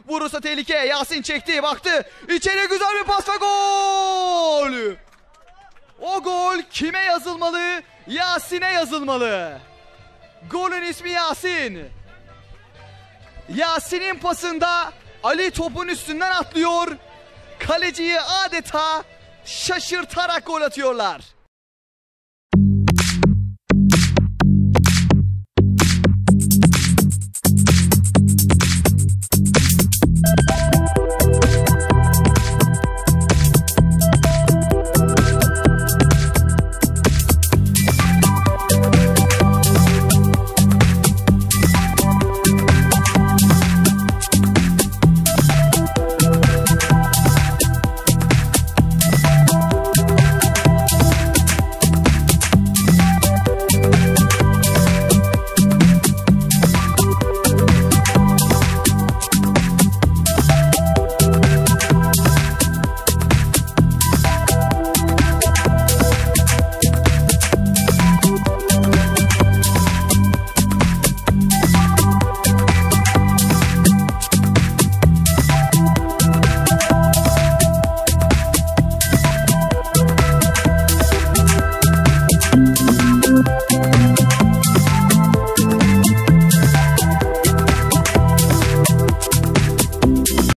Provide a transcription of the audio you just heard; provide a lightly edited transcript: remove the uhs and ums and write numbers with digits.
Vurursa tehlike. Yasin çekti, baktı. İçeri güzel bir pas ve gol. O gol kime yazılmalı? Yasin'e yazılmalı. Golün ismi Yasin. Yasin'in pasında Ali topun üstünden atlıyor. Kaleciyi adeta şaşırtarak gol atıyorlar.